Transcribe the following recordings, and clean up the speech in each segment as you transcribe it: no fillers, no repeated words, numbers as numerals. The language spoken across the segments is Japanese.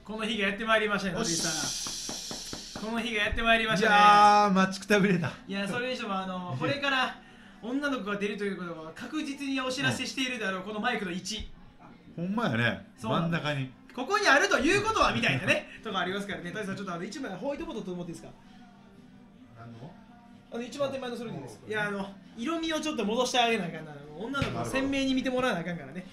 この日がやってまいりましたね、立石さん。この日がやってまいりましたね。 いやー、待ちくたびれた。 いや、それにしてもこれから女の子が出るということは確実にお知らせしているであろう、このマイクの位置。 ほんまやね、真ん中に。 ここにあるということはみたいなね、とかありますからね。立石さん、ちょっと一枚ホワイトボードと思っていいですか。一番手前のそれでいいです。いや、色味をちょっと戻してあげなあかんな。女の子を鮮明に見てもらわなあかんからね。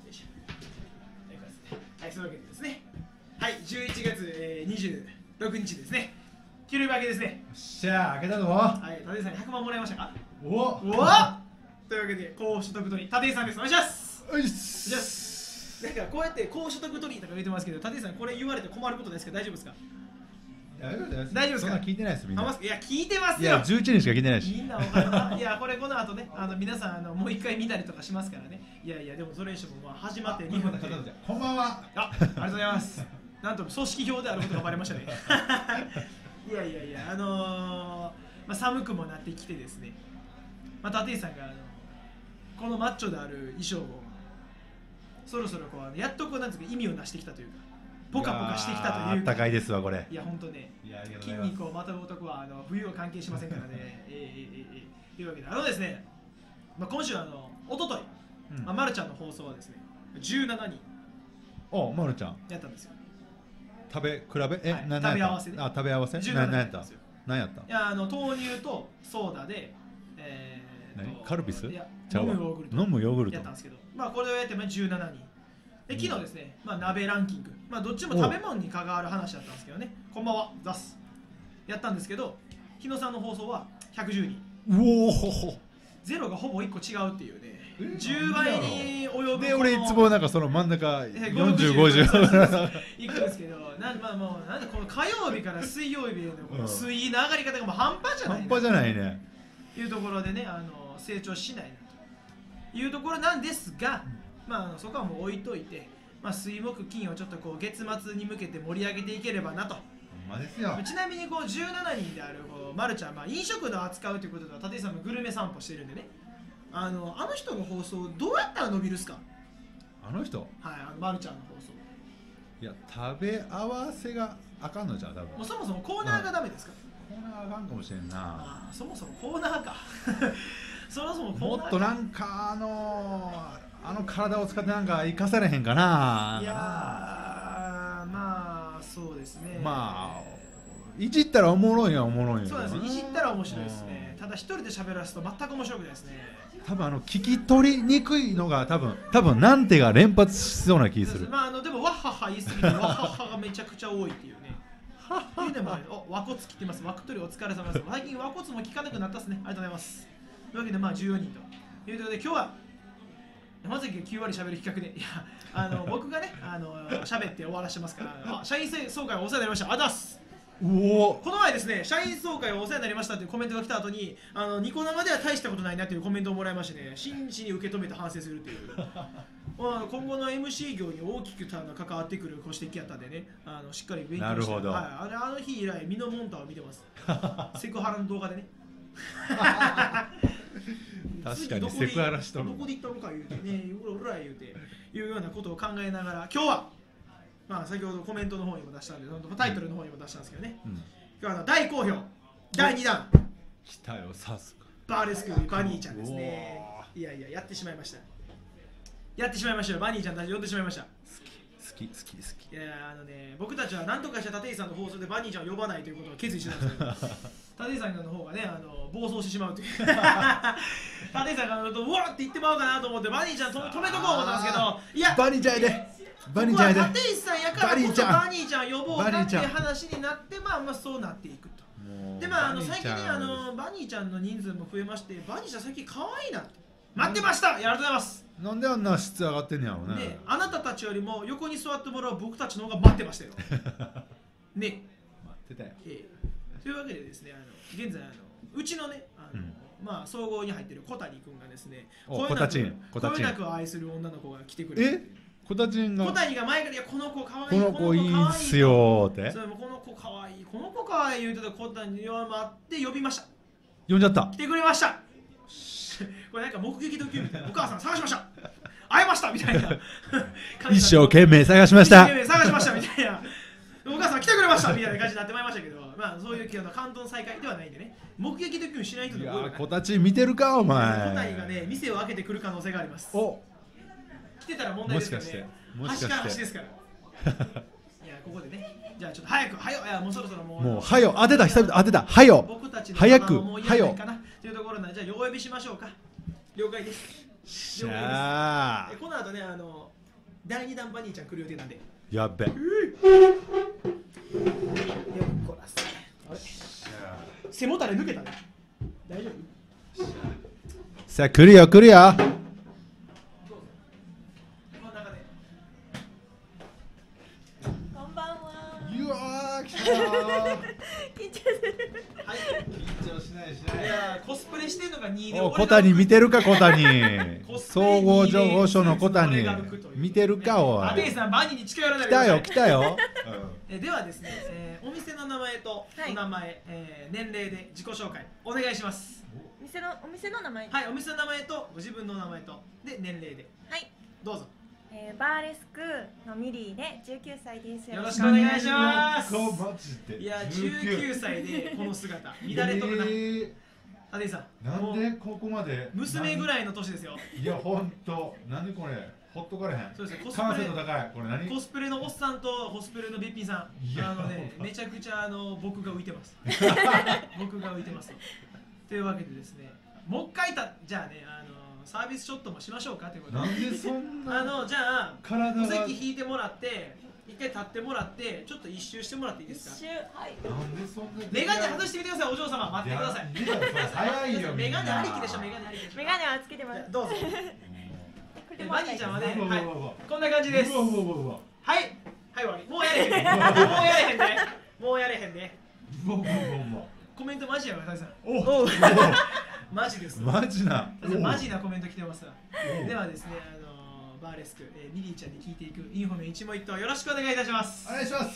はい、そういうわけでですね。はい、11月、26日ですね。給料日明けですね。 よっしゃー、開けたぞ。 はい、立石さんに100万もらいましたか。 おおというわけで、高所得取り、立石さんです。お願いします。 おいっす。 だからこうやって高所得取りとか言ってますけど、立石さん、これ言われて困ることですけど、大丈夫ですか。 大丈夫です。 大丈夫ですか。 そんな聞いてないです、みんな。 いや、聞いてますよ。 いや、11人しか聞いてないし。 みんなわかるな。いや、これこの後ね、皆さんもう一回見たりとかしますからね。いやいや、でもそれにしても始まって2分だけ。 こんばんは。 ありがとうございます。なんと組織票であることがバレましたね。いやいやいや、寒くもなってきてですね。立石さんがこのマッチョである衣装をそろそろやっとなんですか、意味をなしてきたというか、ポカポカしてきたというか。 あったかいですわ、これ。 いや、本当ね。筋肉をまとう男は冬は関係しませんからね。というわけでですね、今週おととい、まるちゃんの放送はですね、17人。 お、まるちゃん。 やったんですよ。 食べ比べ食べ合わせね。 食べ合わせ。何やった。何やった。 いや、豆乳とソーダでカルピス？ いや、飲むヨーグルトやったんですけど、これをやって17人で、昨日ですね、鍋ランキング、どっちも食べ物に関わる話だったんですけどね、こんばんは、ザスやったんですけど、日野さんの放送は110人。 うおー、 ゼロがほぼ1個違うっていうね、10倍に及ぶ。 で、俺いつもなんかその真ん中40、50 いくんですけど、なんでこの火曜日から水曜日へのこの水位の上がり方がもう半端じゃない。 半端じゃないね。 いうところでね、成長しないなというところなんですが、そこはもう置いといて、水木金をちょっと月末に向けて盛り上げていければなと。ちなみに17人であるまるちゃん、飲食の扱うということでは、立石さんもグルメ散歩してるんでね、あの人の放送どうやったら伸びるっすか。 あの人、 はい、まるちゃんの放送。 いや、食べ合わせがあかんのじゃん、多分。 もうそもそもコーナーがダメですか。 コーナーあかんかもしれんな。 そもそもコーナーか。そもそもコーナーか。 もっとなんか体を使ってなんか生かされへんかな。 いやー、そうですね。 いじったらおもろいはおもろいよ。 そうですね、いじったら面白いですね。ただ一人で喋らすと全く面白くないですね。 多分聞き取りにくいのが多分なんてが連発しそうな気する。 でもワッハッハ言い過ぎてワッハッハがめちゃくちゃ多いっていうね。っていうのも和骨切ってます。和骨お疲れ様です。最近和骨も聞かなくなったっすね。ありがとうございます。というわけで14人ということで、今日は山崎が9割喋る企画で、いや僕がね喋って終わらせてますから。社員総会お世話になりました。ありがとうございます。この前ですね、社員総会お世話になりましたというコメントが来た後に、ニコ生では大したことないなというコメントをもらいましてね、真摯に受け止めて反省するという今後の MC 業に大きく関わってくるご指摘やったんでね、しっかり勉強して、 なるほど、 あの日以来ミノモンタを見てますセクハラの動画でね確かにセクハラしとる。 どこで行ったのか言うてね、うら言うていうようなことを考えながら、今日は先ほどコメントの方にも出したんで、タイトルの方にも出したんですけどね、今日は大好評第2弾来たよ、さすがバーレスクバニーちゃんですね。いやいや、やってしまいましたよ。バニーちゃんたち呼んでしまいました。好き。いや僕たちは何とかした立石さんの放送でバニーちゃんを呼ばないということを決意してたんですけど立石さんの方がね暴走してしまうという立石さんがうわって言ってまうかなと思ってバニーちゃん止めとこう思ったんですけど、いやバニーちゃんやで、 バニーちゃんやで、立石さんやからこそバニーちゃん呼ぼうかっていう話になって、そうなっていくと。で最近ねバニーちゃんの人数も増えまして、バニーちゃん最近可愛いなって待ってました。ありがとうございます。 なんであんな質上がってんねやろうね。 あなたたちよりも横に座ってもらう僕たちの方が待ってましたよね。 待ってたよ。 というわけでですね、現在うちのね総合に入ってる小谷君がですね、 小谷を愛する女の子が来てくれて、 小谷が前から、いやこの子可愛い、 この子いいっすよって、 この子可愛い、この子可愛い言うてた小谷に待って呼びました。 呼んじゃった。 来てくれました。これなんか目撃ドキュみたいな、お母さん探しました、会えましたみたいな一生懸命探しましたみたいなれましたみたいな感じになってまいりましたけど、まあそういう関東再開ではないんでね、目撃ドッキリしない人いやの多いから、 小立ち見てるかお前。 小谷がね、店を開けてくる可能性があります。 お、 来てたら問題ですけどね。 もしかして端から端ですから。いや、ここでね、じゃあちょっと早く、いや、もうそろそろもうはよ、当てた、久々当てた、はよ、 僕たちの早くもう言えないかなというところなんで、じゃあお呼びしましょうか。了解です。 しゃー、 この後ね、第2弾バニーちゃん来る予定なんで。 やっべ。 よっこらせ。あれ背もたれ抜けたね。大丈夫？ さあ、来るよ、来るよ。 こんばんは。 うわー、来たー。 緊張する。 はい。 緊張しないしないいやコスプレしてんのが2でお、小谷見てるか、小谷。総合情報所の小谷。見てるか、おい。 アテイさん、バニーに近寄らない来たよ、来たよ。 ではですね、お店の名前とお名前、年齢で自己紹介お願いします。 お店の名前。 はい、お店の名前とご自分の名前とで年齢で。 はい。 どうぞ。 バーレスクのミリーで19歳です。 よろしくお願いします。 マジで。 いや、19歳でこの姿、乱れとるな。アテイさん。 なんでここまで。 娘ぐらいの年ですよ。 いや、ほんと。何これ。ほっとかれへん。 そうですよ。 完成度高い。これ何？ コスプレのおっさんとコスプレのべっぴんさん。めちゃくちゃ僕が浮いてます。僕が浮いてます。というわけでですね、もう一回じゃあね、サービスショットもしましょうかということで。 なんでそんな。 じゃあ、 体が。 お席引いてもらって、一回立ってもらって、ちょっと一周してもらっていいですか？ 一周、はい。 なんでそんな。 メガネ外してみてください、お嬢様。待ってください。 早いよ。 メガネありきでしょ、メガネありきでしょ。 メガネはつけてます。 どうぞ。バニーちゃんはね、 はい、 こんな感じです。はい、はい、終わり。もうやれへんね。もうやれへんね。コメントマジやわ、タイさん。マジです。 マジな。 マジなコメント来てます。ではですね、バーレスク、ミリーちゃんに聞いていくインフォメ一問一答よろしくお願いいたします。 お願いします。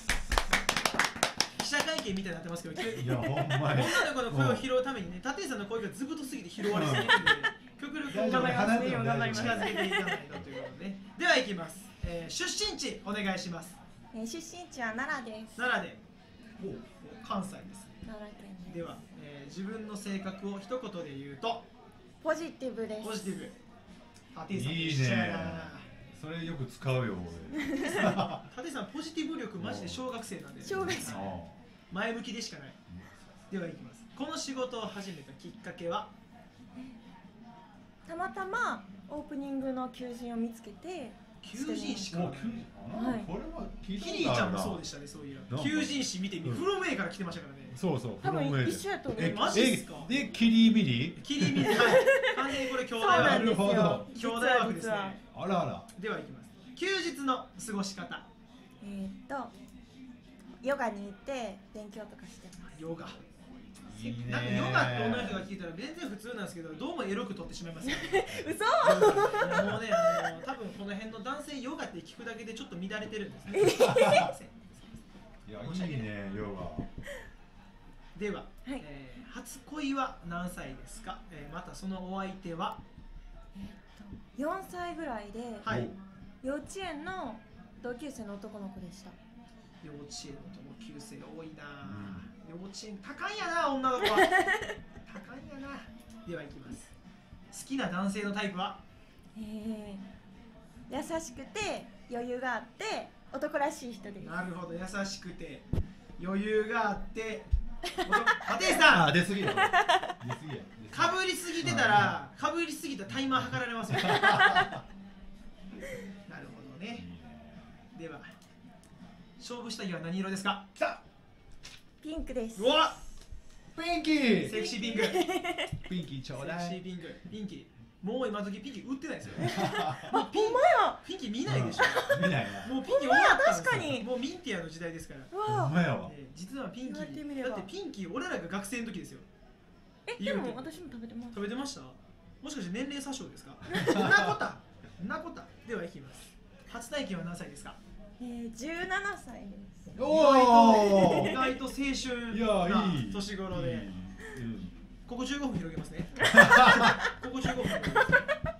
記者会見みたいになってますけど、 いや、ほんまに。 女の子の声を拾うためにね、タテイさんの声がずぶとすぎて拾われすぎるんで、極力頑張りますね、頑張ります。 近づけていかないとということで、では行きます。出身地お願いします。 出身地は奈良です。 奈良で、関西です。 奈良県では、自分の性格を一言で言うと、 ポジティブです。 ポジティブ。タテイさんいいね。それよく使うよ、俺。 タテイさん、ポジティブ力マジで小学生なんで。 小学生。 前向きでしかない。では行きます。この仕事を始めたきっかけは、 たまたまオープニングの求人を見つけて。 求人誌か。 はい。 これはキリーちゃんもそうでしたね、そういう。求人誌見てみ、フロム A から来てましたからね。 そうそう。 多分一緒やと思う。 マジですか。 で、キリミリ？ キリミリ、はい。完全にこれ兄弟枠。 なるほど。 兄弟枠ですね。 あらあら。 では行きます。休日の過ごし方。 ヨガに行って勉強とかしてます。 ヨガ。なんかヨガって女の人が聞いたら全然普通なんですけど、どうもエロく取ってしまいますよね。 嘘？ もうね、多分この辺の男性ヨガって聞くだけでちょっと乱れてるんですね。 いや、いいね、ヨガ。 では、初恋は何歳ですか？またそのお相手は 4歳ぐらいで、幼稚園の同級生の男の子でした。 幼稚園の同級生多いな。幼稚園高いやな、女の子は。高いやな。では行きます。好きな男性のタイプは？ 優しくて余裕があって男らしい人です。 なるほど、優しくて余裕があってアテイさん、 出過ぎや。 かぶりすぎてたら、かぶりすぎたタイマー測られますよ。なるほどね。では勝負下着は何色ですか？ 来た。 ピンクです。 うわ、 ピンキー。 セクシーピンク。 ピンキーちょうだい。 セクシーピンク。ピンキー。もう今時ピンキー売ってないですよ。 もうピンキー見ないでしょ。 見ないな。 もうピンキー終わったんですよ。 確かに。 もうミンティアの時代ですから。 ほんまやわ。 実はピンキー、だってピンキー俺らが学生の時ですよ。 でも私も食べてます。 食べてました？もしかして年齢詐称ですか？そんなこと。では行きます。初体験は何歳ですか ？17歳です。 意外と青春な年頃で。ここ15分広げますね。ここ15分広げます。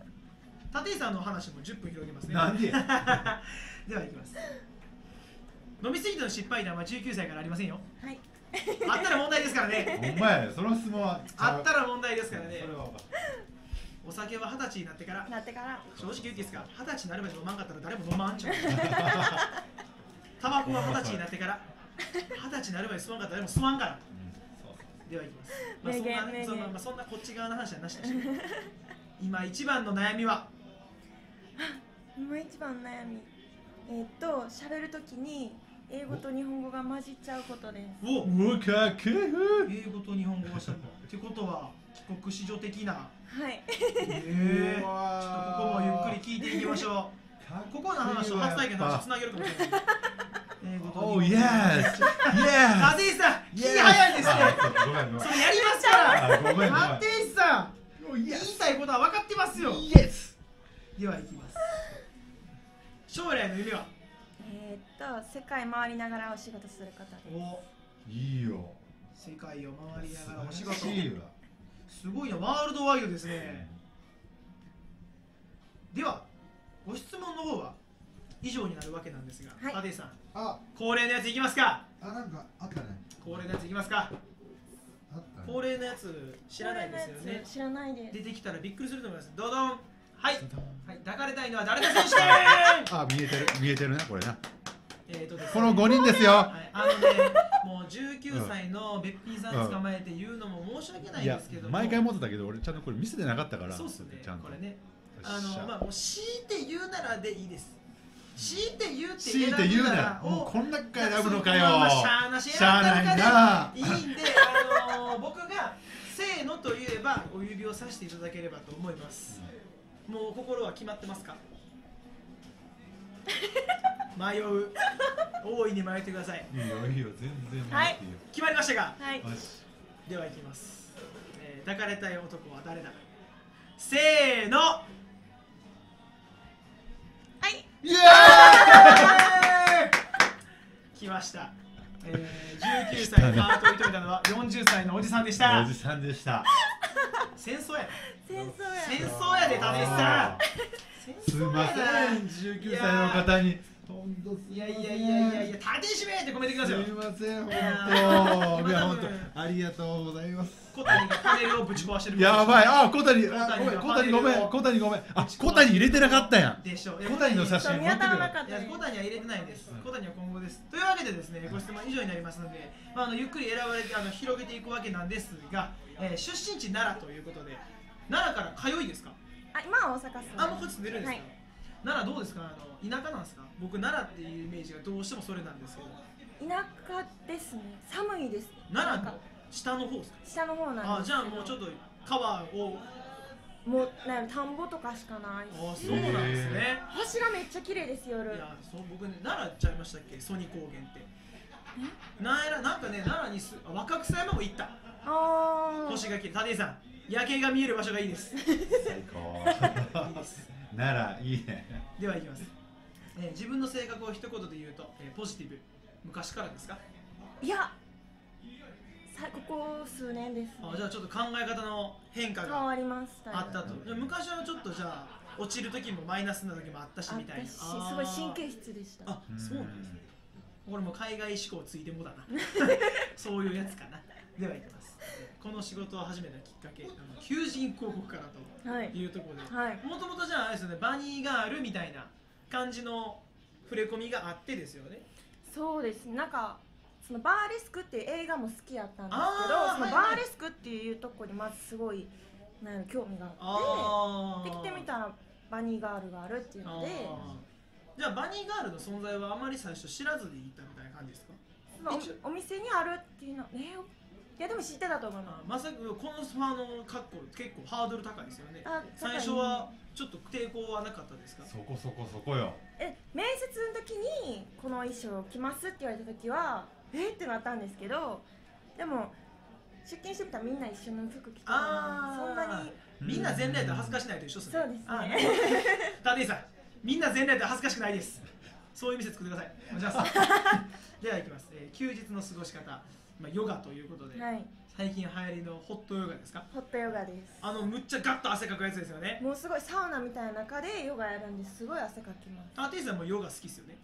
立石さんの話も10分広げますね。 なんで？ では行きます。 飲みすぎての失敗談は19歳からありませんよ。 はい。 あったら問題ですからね。 お前その質問はあったら問題ですからね。 それは分かった。 お酒は20歳になってから、 なってから。 正直言っていいですか、20歳になるまで飲まんかったら誰も飲まんちゃう。タバコは20歳になってから、20歳になるまで吸わんかったら誰も吸わんから。ではいきます。まあそんなね、そんなこっち側の話はなしだし。今一番の悩みは。 今一番の悩み。喋るときに英語と日本語が混じっちゃうことです。 お、 かける。 英語と日本語がしゃべる。ってことは帰国子女的な。 はい。 ちょっとここもゆっくり聞いていきましょう。ここの話と初体験の話つなげるかもしれない。英語と日本語。 Oh yes, yes. 立石さん、気早いですね。 ごめんごめん。 それやりますから。 ごめんごめん。 立石さん、言いたいことは分かってますよ。 Yes。 ではいきます。将来の夢は。 世界回りながらお仕事することです。 お、 いいよ。 世界を回りながらお仕事。 すごいな、ワールドワイドですね。では、ご質問の方は以上になるわけなんですが、立石さん、恒例のやついきますか。 なんかあったね。 恒例のやついきますか。恒例のやつ知らないですよね。 知らないです。 出てきたらびっくりすると思います。どどん。はい。抱かれたいのは誰だ選手権。 見えてるなこれな。 この5人ですよ。 もう19歳のべっぴんさん捕まえて言うのも申し訳ないですけども、 毎回持ってたけど俺ちゃんとこれ見せてなかったから。 そうっすね。これね、もう強いて言うならでいいです。強いて言うって選ぶなら、 もうこんな回選ぶのかよ。 しゃあなししゃあないな。 いいんで、僕がせーのと言えばお指をさしていただければと思います。もう心は決まってますか。迷う、大いに迷ってください。 いいよいいよ、全然迷っていいよ。決まりましたか。 はい。 ではいきます。抱かれたい男は誰だ。せーの。はい。イエーイ。来ました。19歳のハートを射止めたのは40歳のおじさんでした。 おじさんでした。 戦争や。 戦争やで、立石さん。 すみません、19歳の方に。 いや、立石めってコメントくださいよ。 すみません、本当。いや、本当。ありがとうございます。 小谷がパネルをぶち壊してる。 やばい、小谷ごめん。小谷入れてなかったやん。 でしょ。 小谷の写真持ってくる。 小谷は入れてないです。小谷は今後です。というわけでですね、ご質問以上になりますので、ゆっくり選ばれて広げていくわけなんですが、出身地奈良ということで、奈良から通いですか。 今は大阪市。 もうこっち出るんですか。奈良どうですか。田舎なんですか。僕奈良っていうイメージがどうしてもそれなんですけど。 田舎ですね。寒いです。 奈良の下の方ですか。 下の方なんです。 じゃあもうちょっと川をもう田んぼとかしかないし。 そうなんですね。 星がめっちゃ綺麗です夜。 いや、僕ね、奈良ちゃいましたっけ、曽爾高原って。なんかね、奈良に若草山も行った。星が綺麗。立石さん、夜景が見える場所がいいです。 最高。いいです。奈良いいね。 ではいきます。自分の性格を一言で言うと、ポジティブ。昔からですか。 いや、ここ数年です。 じゃあちょっと考え方の変化が変わりました。 あったと。昔はちょっとじゃあ落ちる時もマイナスな時もあったしみたいな。すごい神経質でした。 そうなんですね。これも海外志向ついてもだな。そういうやつかな。ではいきます。この仕事を始めたきっかけ、求人広告からというところで、もともとじゃああれですよね、バニーガールみたいな感じの触れ込みがあってですよね。 そうですね。なんかそのバーレスクっていう映画も好きやったんですけど、そのバーレスクっていうところにまずすごい興味があって、で来てみたらバニーガールがあるっていうので、 じゃあバニーガールの存在はあまり最初知らずにいたみたいな感じですか。 お店にあるっていうのいやでも知ってたと思います。 まさかこの格好結構ハードル高いですよね。最初はちょっと抵抗はなかったですか。 そこよ。 面接の時にこの衣装着ますって言われた時はってなったんですけど、でも出勤してみたらみんな一緒の服着てたので、そんなにみんな全裸で恥ずかしないと一緒ですね。 そうですね。 立石さん、みんな全裸で恥ずかしくないです。そういう店作ってください。お願いします。ではいきます。休日の過ごし方、ヨガということで、最近流行りのホットヨガですか。 ホットヨガです。 むっちゃガッと汗かくやつですよね。 もうすごいサウナみたいな中でヨガやるんですごい汗かきます。 立石さんもヨガ好きですよね。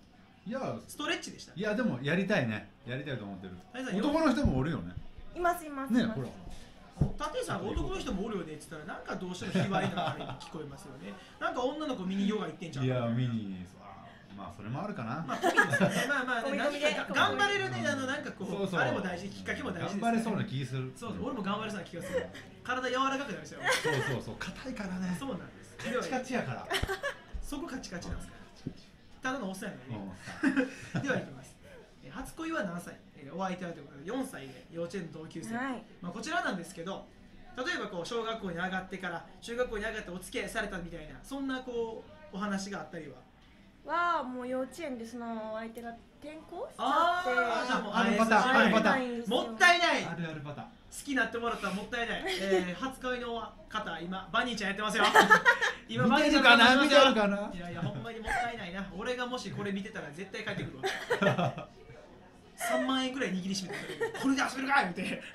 いやストレッチでした。 いやでもやりたいね、やりたいと思ってる。 谷さん男の人もおるよね。 いますいますね、 いますほら。 立石さんが男の人もおるよねって言ったらなんかどうしても卑猥なあれに聞こえますよね。なんか女の子見にヨガ行ってんじゃん。 いや見にまあそれもあるかな。 まあ込みですよね。まあまあね、何込み込みでか頑張れるね、なんかこうそうそうあれも大事、きっかけも大事です、ね。 頑張れそうな気する。 そうそう、俺も頑張れそうな気がする。体柔らかくなるんですよ。 そう硬いからね。 そうなんです。 カチカチやから。 そこカチカチなんですか。ただのおっさんやのにね。ではいきます。初恋は何歳？お相手はということで4歳で幼稚園の同級生。 はい、 まあこちらなんですけど、例えばこう小学校に上がってから中学校に上がってお付き合いされたみたいなそんなこうお話があったりは。 もう幼稚園でその相手が転校しちあゃって、 じゃあもうあるパターンあるパターン。 もったいないあるあるパターン。 好きになってもらったらもったいない。初恋の方、今バニーちゃんやってますよ。今バニーちゃんやってますよ。 見てるかな。 いやいや、ほんまにもったいないな。俺がもしこれ見てたら絶対帰ってくるわ。3万円ぐらい握りしめてこれで遊べるかい言うて。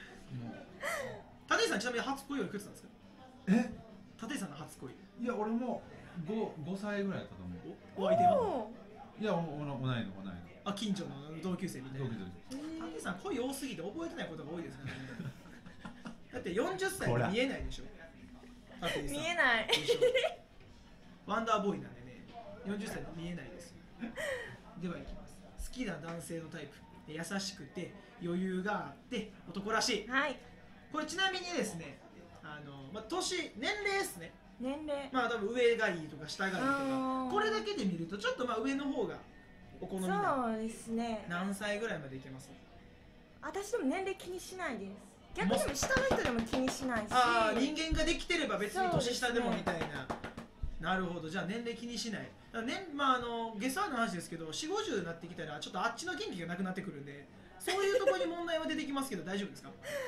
立石さんちなみに初恋はいくつなんですか。立石さんの初恋。 いや俺も5歳ぐらいだったと思う。 お相手は。 いや同いの。 あ、近所の同級生みたいな。 同級生。 立石さん恋多すぎて覚えてないことが多いですからね。だって40歳で見えないでしょ。 見えないでしょ。ワンダーボーイなんでね、40歳で見えないですよ。ではいきます。好きな男性のタイプ、優しくて余裕があって男らしい。 はい、 これちなみにですね、まあ、年齢ですね。 年齢まあ多分上がいいとか下がいいとか、これだけで見るとちょっとまあ上の方がお好みな。 そうですね。 何歳ぐらいまでいけます？ 私でも年齢気にしないです。逆に下の人でも気にしないし。 ああ、人間ができてれば別に年下でもみたいな。なるほど、じゃあ年齢気にしない。まあ下世話の話ですけど、4、50になってきたらちょっとあっちの元気がなくなってくるんで、そういうところに問題は出てきますけど大丈夫ですか？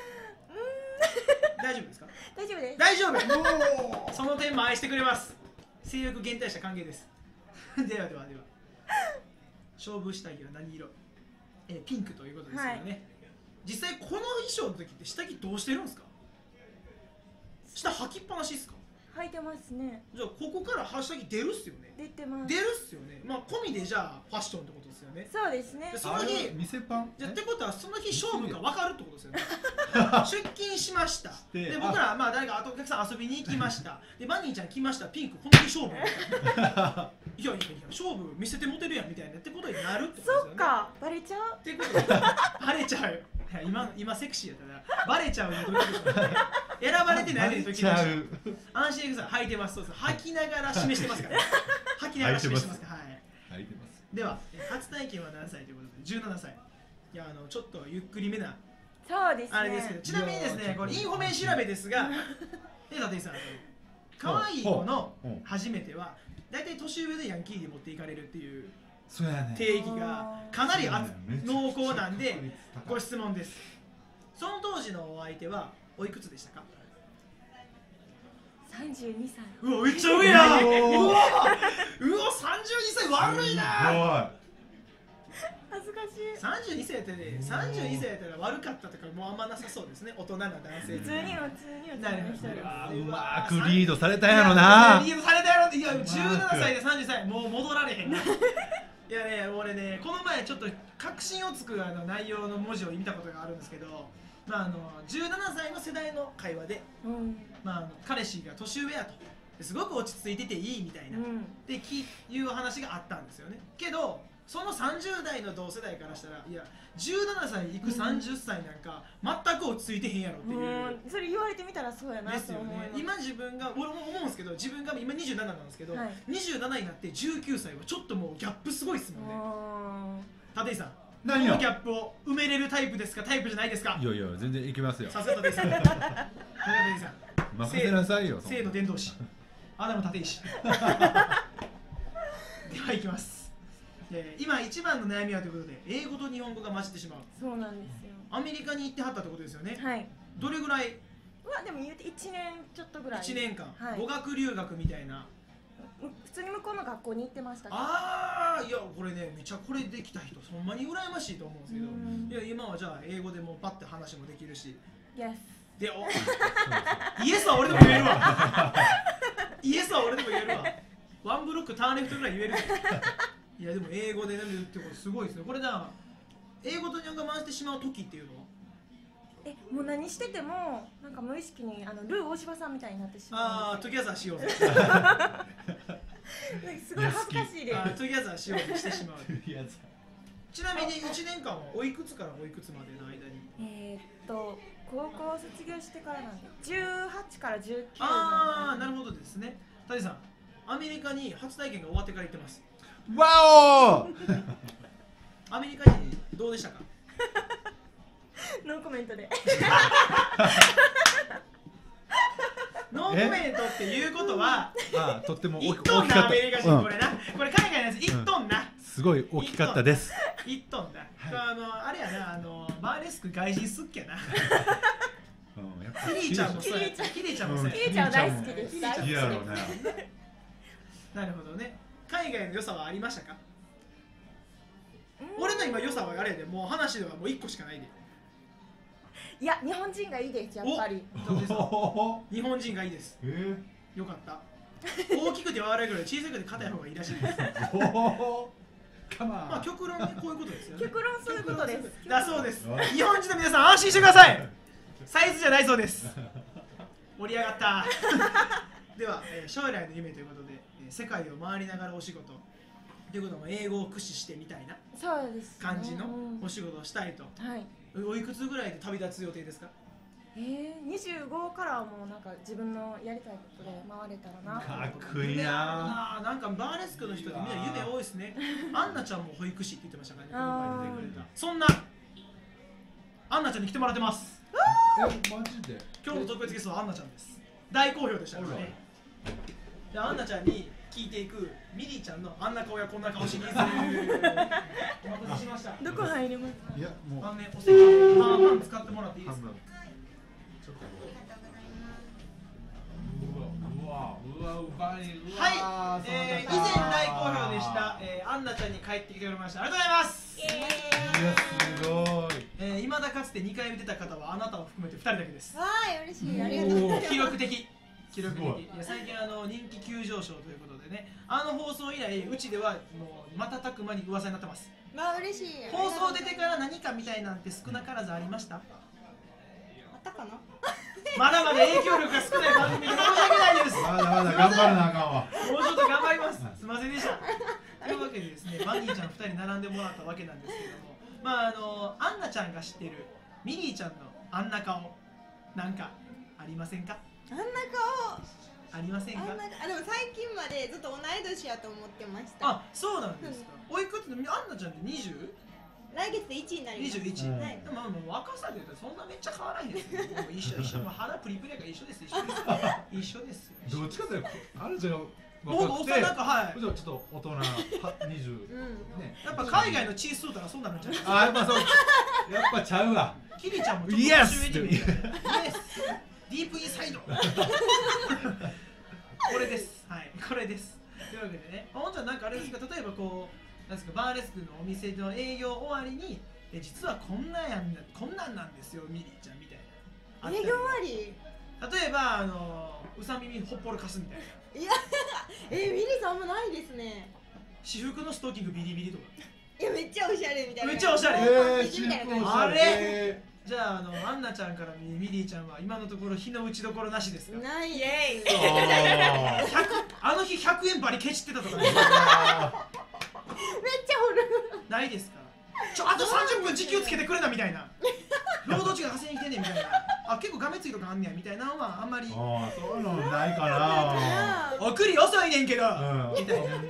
大丈夫ですか？ 大丈夫です。 大丈夫。その点も愛してくれます。性欲減退した歓迎です。では勝負下着は何色？ピンクということですけどね、はい、実際この衣装の時って下着どうしてるんですか？下履きっぱなしですか？ 履いてますね。 じゃあここから下着出るっすよね。 出てます。 出るっすよね。まあ込みでじゃあファッションってことですよね。 そうですね。 その日店パンじゃってことはその日勝負が分かるってことですよね。出勤しました。で僕らまあ誰かお客さん遊びに行きました。でバニーちゃん来ました。ピンクこの日勝負。いや勝負見せてモテるやんみたいなってことになるってことですよね。 そっかバレちゃう。 ってことでバレちゃうよ。今セクシーやったらバレちゃうよ。選ばれてない時に安心してください。履いてます。そうです。履きながら示してますから。履きながら示してますから。はい。 履いてます。 では初体験は何歳ということで17歳。いやちょっとゆっくりめなそうですね。 あれですけど、ちなみにですね、これインフォメ調べですが、立石さん、可愛い子の初めてはだいたい年上でヤンキーに持っていかれるっていう定義がかなり濃厚なんでご質問です。その当時のお相手はおいくつでしたか ？32歳。 うわめっちゃ上や。うわ32歳悪いな。 恥ずかしい。 32歳やったらね、32歳やったら悪かったとかもうあんまなさそうですね。大人な男性。 普通にはなりました。 うまくリードされたやろな。 リードされたやろって。いや17歳で30歳もう戻られへんな。いやね、俺ね、この前ちょっと確信をつく内容の文字を見たことがあるんですけど、まあ17歳の世代の会話で、まあ彼氏が年上やと、すごく落ち着いてていいみたいな、でいう話があったんですよね。けどその30代の同世代からしたら、いや17歳いく30歳なんか全く落ち着いてへんやろっていう、 それ言われてみたらそうやなですよね。今自分が俺も思うんですけど、自分が今27なんですけど、 はい、 27になって19歳はちょっともうギャップすごいですもんね。立石さん、 何このギャップを埋めれるタイプですか、タイプじゃないですか？ いやいや全然いきますよ。 さすが立石さん。立石さん任せなさいよ。 性の伝道師アダム立石。ではいきます。今一番の悩みはということで、英語と日本語が混じってしまう。 そうなんですよ。 アメリカに行ってはったってことですよね。 はい。 どれぐらい？ でも言うて1年ちょっとぐらい。 1年間、 はい、語学留学みたいな。 普通に向こうの学校に行ってましたけど。 ああ、いやこれね、めちゃこれできた人ほんまに羨ましいと思うんですけど、いや今はじゃあ英語でもパッて話もできるし。 Yes。 でイエスは俺でも言えるわ。イエスは俺でも言えるわ。ワンブロックターンレフトぐらい言える。 いやでも英語で読めるってことすごいですね。これじゃあ英語と日本語回してしまう時っていうのはもう何しててもなんか無意識にルー大柴さんみたいになってしまう。 ああトゥギャザーしようぜすごい恥ずかしいです。 トゥギャザーしようぜしてしまういやちなみに1年間はおいくつからおいくつまでの間に高校卒業してからなんで18から19 ああなるほどですね。谷さんアメリカに初体験が終わってから行ってます。 わおアメリカにどうでしたか？ ノーコメントでノーコメントっていうことはとっても 1トンなアメリカ人これな、これ海外のやつ1トンな、 すごい大きかったです。 1トンだ、あれやな、バーレスク外人すっけやなキリーちゃんもそうや、キリーちゃんもそうや、 キリーちゃん大好きです。大好きです。 なるほどね。海外の良さはありましたか？俺の今良さはあれでもう話ではもう1個しかないで。 いや日本人がいいですやっぱり。 日本人がいいです。よかった。大きくて柔らかいぐらい小さくて硬い方がいいらしいです。まあ極論ねこういうことですよね。 極論そういうことです。 だそうです。日本人の皆さん安心してください。サイズじゃないそうです。盛り上がった。では、将来の夢ということで、世界を回りながらお仕事ということも英語を駆使してみたいな感じのお仕事をしたいと。はい。おいくつぐらいで旅立つ予定ですか ？25からはもうなんか自分のやりたいことで回れたらな。 かっこいいな。 なんかバーレスクの人ってみんな夢多いですね。アンナちゃんも保育士って言ってましたからね。この前出てくれた。そんなアンナちゃんに来てもらってます。 マジで？ 今日の特別ゲストはアンナちゃんです。大好評でしたからね。でアンナちゃんに聞いていくミリーちゃんのあんな顔やこんな顔シリーズ。お待たせしました。 どこ入りますか？ いやもうお席半々使ってもらっていいですか？はい、以前大好評でした、アンナちゃんに帰ってきてくれました。ありがとうございます。 いやすごい。 未だかつて2回目出た方はあなたを含めて2人だけです。 わーい、嬉しい。ありがとうございます。 記録的。記録的。いや最近人気急上昇ということでね、放送以来うちではもう瞬く間に噂になってます。 まあ嬉しい。 放送出てから何かみたいなんて少なからずありました？ あったかな？ まだまだ影響力が少ない番組で申し訳ないです。 まだまだ頑張るなあかんわ。 もうちょっと頑張ります。すみませんでした。というわけでですね、バニーちゃん2人並んでもらったわけなんですけども、まあアンナちゃんが知ってるミニーちゃんのあんな顔なんかありませんか？ あんな顔ありませんか？ でも最近までずっと同い年やと思ってました。 あ、そうなんですか。おいくつのアンナちゃんって 20？ 来月で1位になります。 21。 はい。 でも若さで言うとそんなめっちゃ変わらないですよ。もう一緒もう肌プリプリやから一緒です。一緒ですよ。 どっちかというとあるじゃん。 もっとなんかはい。 ちょっと大人20ね。 やっぱ海外のチーズソーダがそうなるんじゃないですか。 あ、やっぱそう。やっぱちゃうわ。 キリちゃんもちょっと年上に見える。イエス。ディープインサイド。これです。はい、これです。というわけでね、本当はなんかあれですか、例えばこう。なんですかバーレスクのお店の営業終わりに実はこんなんなんですよミリーちゃんみたいな営業終わり例えばうさ耳ほっぽろかすみたいな。 いやミリーさんあんまないですね。 私服のストッキングビリビリとか。 いやめっちゃおしゃれみたいな。 めっちゃおしゃれ。 あれじゃあアンナちゃんからミリーちゃんは今のところ日の打ちどころなしですか？ ない。イエーイ。 あの日100円バリケチってたとかね。 めっちゃおる。 ないですか？あと30分時給つけてくれなみたいな。労働値が8000円来てんねんみたいな。あ、結構画面ついとかあんねやみたいなのはあんまり。 そういうのないかな。 送り遅いねんけど。みたいな。なかったですか？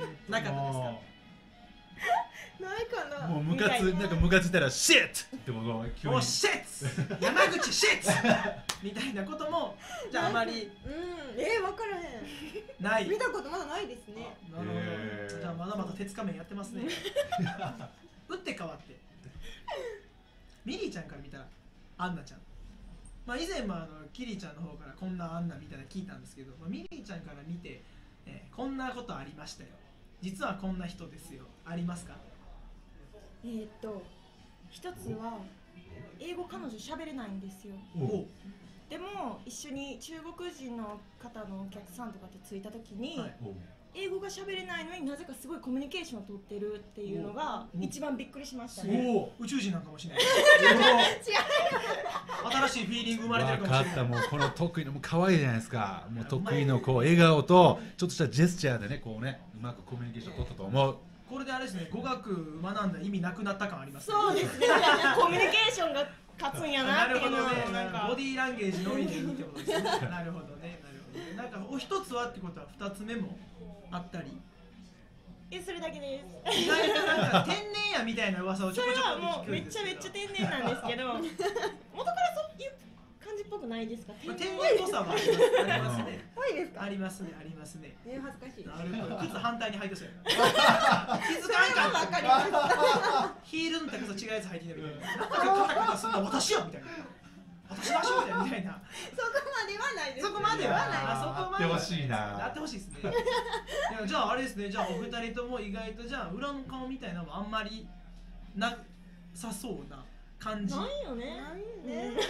ないかな。 もうムカつなんかムカついたらシットってもう急に。もうシッツ。山口シッツ。みたいなこともじゃああまり。 分からへん。 ない。 見たことまだないですね。 なるほど。じゃあまだまだ鉄仮面やってますね。打って変わって。ミリーちゃんから見たらアンナちゃん。まあ以前もキリちゃんの方からこんなアンナみたいな聞いたんですけど、ミリーちゃんから見て、こんなことありましたよ。実はこんな人ですよ。ありますか？ 一つは英語彼女喋れないんですよ。でも一緒に中国人の方のお客さんとかと着いた時に、 英語が喋れないのになぜかすごいコミュニケーションを取ってるっていうのが一番びっくりしましたね。 おお、宇宙人なんかもしれない。新しいフィーリング生まれてるかもしれない。 分かった、もうこの得意のもう可愛いじゃないですか。もう得意のこう笑顔とちょっとしたジェスチャーでね、こうね、うまくコミュニケーション取ったと思う。 これであれですね、語学学んだ意味なくなった感ありますね。 そうですね。コミュニケーションが勝つんやなっていうのをなんかボディーランゲージのみでいいってことですね。なるほどね、なるほどね。なんかお一つはってことは二つ目もあったり。 それだけです。 意外となんか天然やみたいな噂をちょこちょこそれはもうめっ聞くんですけど。 ちゃ天然なんですけど、元からそういう感じっぽくないですか？ 天然っぽさはありますね。 多いですか？ ありますね、ありますね。 恥ずかしい。 なるほど。靴反対に履いてそうやな。気づかんかわかります。 ヒールの高さ違うやつ履いてるみたいな。なんかカタカタすんの私やみたいな。私らしいみたいな。 そこまではないです。 そこまではない。 あーそこまではやってほしいなやってほしいですね。いやじゃああれですね。じゃあお二人とも意外とじゃあ裏の顔みたいなのもあんまりなさそうな感じ。 ないよね。 いやこ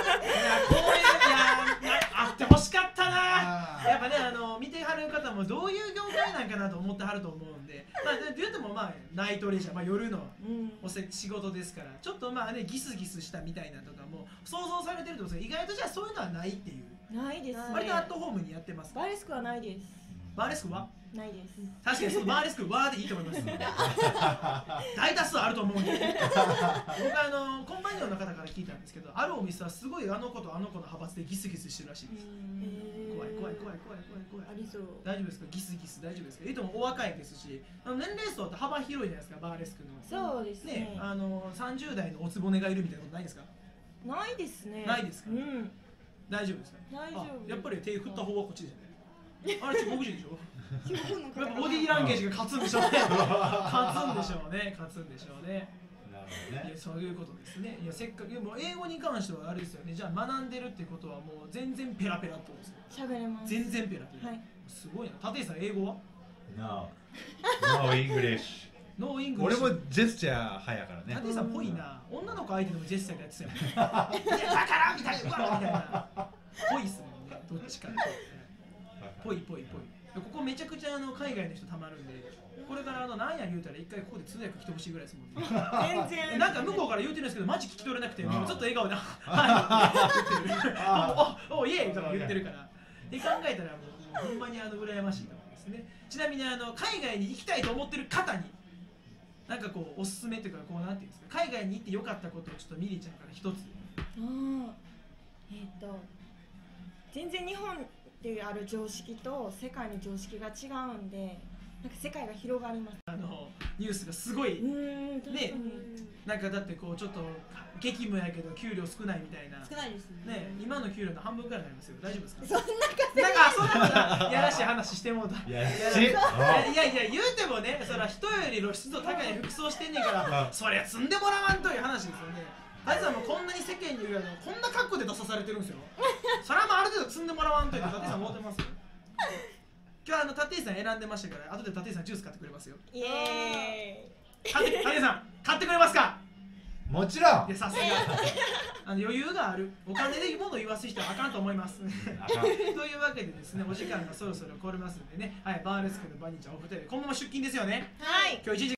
れいやあってほしかったな。やっぱね見てはる方もどういう業界なんかなと思ってはると思うんで、まあ言うてもまあナイトレジャー、まあ夜の仕事ですから、ちょっとまあねギスギスしたみたいなとかも想像されてると思うんですけど、意外とじゃあそういうのはないっていう。 ないですね。 割とアットホームにやってます。 バーレスクはないです。 バーレスクはないです。 確かにそのバーレスクはでいいと思います。大多数あると思うんで。僕コンパニオンの方から聞いたんですけど、あるお店はすごいあの子とあの子の派閥でギスギスしてるらしいです。怖い怖い怖い怖い怖い怖い。 ありそう。 大丈夫ですか？ギスギス大丈夫ですか？いともお若いですし、年齢層って幅広いじゃないですか、バーレスクの。 そうですね。 30代のおつぼねがいるみたいなことないですか？ ないですね。 ないですか？ うん。 大丈夫ですか？ 大丈夫。 やっぱり手振った方はこっちですよね。あれ中国人でしょ？ 中国の方やっぱボディーランゲージが勝つんでしょうね。勝つんでしょうね。勝つんでしょうね。 なるほどね。 いやそういうことですね。いやせっかくもう英語に関してはあれですよね。じゃあ学んでるってことはもう全然ペラペラってことですよ。 喋れます。 全然ペラペラ。 はい。 すごいな。立石さん英語は No English。 ノーイングリッ俺シュ。 もジェスチャー派やからね。 立石さんっぽいな。女の子相手でもジェスチャーでやってたよね。いやだからみたいな。うわみたいな。ぽいっすもんね。どっちかっていうと。ぽいぽいぽい。ここめちゃくちゃ海外の人たまるんで、これからなんや言うたら一回ここで通訳来てほしいぐらいですもんね。 全然。 なんか向こうから言うてるんですけどマジ聞き取れなくて、もうずっと笑顔で「はい」言ってる「おイエーイ!」とか言ってるからで考えたらもうほんまに羨ましいと思うんですね。ちなみに海外に行きたいと思ってる方になんかこうおすすめというかこうなんていうんですか、海外に行ってよかったことをちょっとミリちゃんから一つ。 全然日本である常識と世界の常識が違うんで、なんか世界が広がります。 ニュースがすごいね、 なんかだってこうちょっと激務やけど給料少ないみたいな。 少ないですね。 ね、今の給料の半分くらいになりますよ。大丈夫ですか？ そんなそんなことやらしい話してもうた。 いやいや言うてもね、そら人より露出度高い服装してんねんからそりゃ積んでもらわんという話ですよね。大地さんもこんなに世間に言うこんな格好で出さされてるんですよ。それはもうある程度積んでもらわんといて立石さん思ってますよ。今日は立石さん選んでましたから後で立石さんジュース買ってくれますよ。 イエーイ。 立石さん買ってくれますか？ もちろん。 いやさすが余裕がある。お金で物を言わす人はあかんと思いますというわけでですね、お時間がそろそろ来れますんでね、はい、バーレスクのバニーちゃんお二人で今後も出勤ですよね。 はい。 今日1時